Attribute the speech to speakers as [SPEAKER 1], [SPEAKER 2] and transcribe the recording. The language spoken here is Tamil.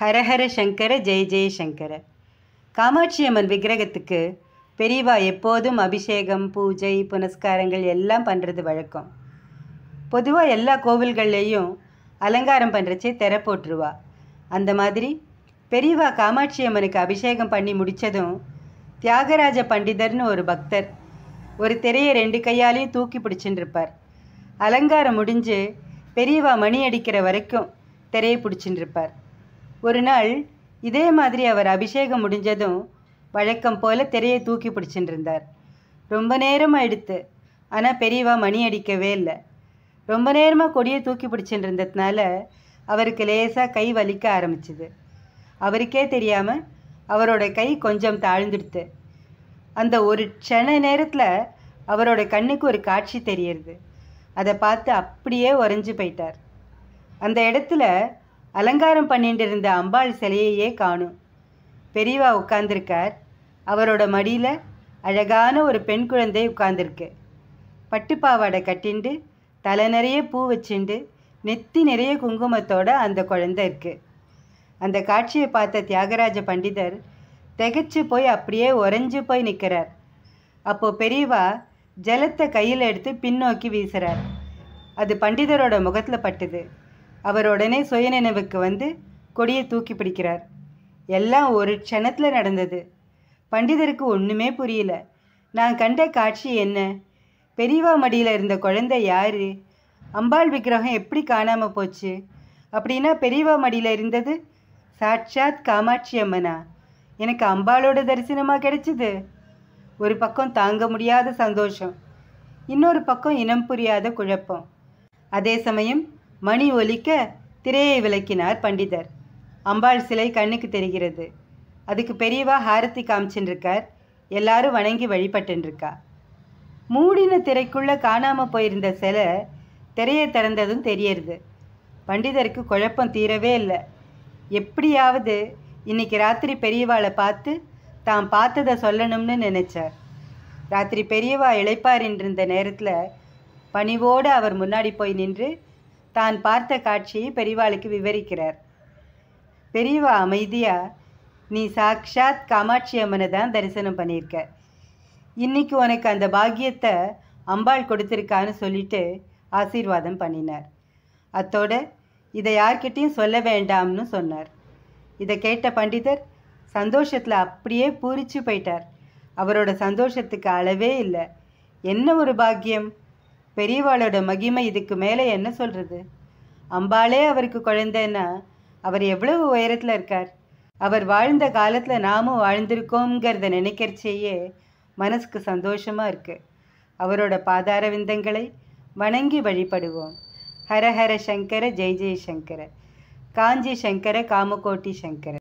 [SPEAKER 1] ஹரஹர சங்கர ஜெய ஜெய சங்கர. காமாட்சி அம்மன் விக்கிரகத்துக்கு பெரியவா எப்போதும் அபிஷேகம், பூஜை, புனஸ்காரங்கள் எல்லாம் பண்ணுறது வழக்கம். பொதுவாக எல்லா கோவில்கள்லேயும் அலங்காரம் பண்ணுறச்சே திரை போட்டுருவா. அந்த மாதிரி பெரியவா காமாட்சி அம்மனுக்கு அபிஷேகம் பண்ணி முடித்ததும் தியாகராஜ பண்டிதர்னு ஒரு பக்தர் ஒரு திரையை 2 கையாலையும் தூக்கி பிடிச்சின்னு இருப்பார். அலங்காரம் முடிஞ்சு பெரியவா மணி அடிக்கிற வரைக்கும் திரையை பிடிச்சின்னு இருப்பார். ஒரு நாள் இதே மாதிரி அவர் அபிஷேகம் முடிஞ்சதும் வழக்கம் போல் திரையை தூக்கி பிடிச்சின்னு இருந்தார். ரொம்ப நேரமாக எடுத்து, ஆனால் பெரியவா மணி அடிக்கவே இல்லை. ரொம்ப நேரமாக கொடியை தூக்கி பிடிச்சின்னு இருந்ததுனால அவருக்கு லேசாக கை வலிக்க ஆரம்பிச்சுது. அவருக்கே தெரியாமல் அவரோட கை கொஞ்சம் தாழ்ந்துடுத்து. அந்த ஒரு க்ஷண நேரத்தில் அவரோட கண்ணுக்கு ஒரு காட்சி தெரியறது. அதை பார்த்து அப்படியே உறைஞ்சு போயிட்டார். அந்த இடத்துல அலங்காரம் பண்ணிட்டு இருந்த அம்பாள் சிலையையே காணும். பெரியவா உட்கார்ந்துருக்கார். அவரோட மடியில் அழகான ஒரு பெண் குழந்தை உட்கார்ந்துருக்கு. பட்டுப்பாவாடை கட்டிண்டு, தலை நிறைய பூ வச்சுண்டு, நெத்தி நிறைய குங்குமத்தோட அந்த குழந்தை இருக்குது. அந்த காட்சியை பார்த்த தியாகராஜ பண்டிதர் திகைச்சு போய் அப்படியே உறைஞ்சு போய் நிற்கிறார். அப்போது பெரியவா ஜலத்தை கையில் எடுத்து பின்னோக்கி வீசுகிறார். அது பண்டிதரோட முகத்தில் பட்டுது. அவர் உடனே சுயநினைவுக்கு வந்து கொடியை தூக்கி பிடிக்கிறார். எல்லாம் ஒரு க்ஷணத்தில் நடந்தது. பண்டிதருக்கு ஒன்றுமே புரியல. நான் கண்ட காட்சி என்ன? பெரியவா மடியில் இருந்த குழந்தை யார்? அம்பாள் விக்கிரகம் எப்படி காணாமல் போச்சு? அப்படின்னா பெரியவா மடியில் இருந்தது சாட்சாத் காமாட்சி அம்மனா? எனக்கு அம்பாளோட தரிசனமாக கிடைச்சிது. ஒரு பக்கம் தாங்க முடியாத சந்தோஷம், இன்னொரு பக்கம் இனம் புரியாத குழப்பம். அதே சமயம் மணி ஒலிக்க திரையை விளக்கினார் பண்டிதர். அம்பாள் சிலை கண்ணுக்கு தெரிகிறது. அதுக்கு பெரியவா ஹாரத்தி காமிச்சுருக்கார். எல்லாரும் வணங்கி வழிபட்டுருக்கா. மூடின திரைக்குள்ளே காணாமல் போயிருந்த சிலை திரையை திறந்ததும் தெரியறது. பண்டிதருக்கு குழப்பம் தீரவே இல்லை. எப்படியாவது இன்னைக்கு ராத்திரி பெரியவாளை பார்த்து தான் பார்த்ததை சொல்லணும்னு நினச்சார். ராத்திரி பெரியவா இளைப்பாரின்றிருந்த நேரத்தில் பணிவோடு அவர் முன்னாடி போய் நின்று தான் பார்த்த காட்சியை பெரியவாளுக்கு விவரிக்கிறார். பெரியவா அமைதியாக, நீ சாக்ஷாத் காமாட்சி அம்மனை தான் தரிசனம் பண்ணியிருக்க. இன்னைக்கு உனக்கு அந்த பாக்கியத்தை அம்பாள் கொடுத்துருக்கான்னு சொல்லிட்டு ஆசீர்வாதம் பண்ணினார். அத்தோட இதை யார்கிட்டையும் சொல்ல வேண்டாம்னு சொன்னார். இதை கேட்ட பண்டிதர் சந்தோஷத்தில் அப்படியே பூரிச்சு போயிட்டார். அவரோட சந்தோஷத்துக்கு அளவே இல்லை. என்ன ஒரு பாக்கியம்! பெரியவாளோட மகிமை இதுக்கு மேலே என்ன சொல்கிறது? அம்பாளே அவருக்கு குழந்தைன்னா அவர் எவ்வளவு உயரத்தில் இருக்கார். அவர் வாழ்ந்த காலத்தில் நாமும் வாழ்ந்திருக்கோங்கிறத நினைக்கிறச்சேயே மனசுக்கு சந்தோஷமாக இருக்குது. அவரோட பாதார விந்தங்களை வணங்கி வழிபடுவோம். ஹரஹர சங்கர ஜெய ஜெய சங்கர. காஞ்சி சங்கர காமகோட்டி சங்கர.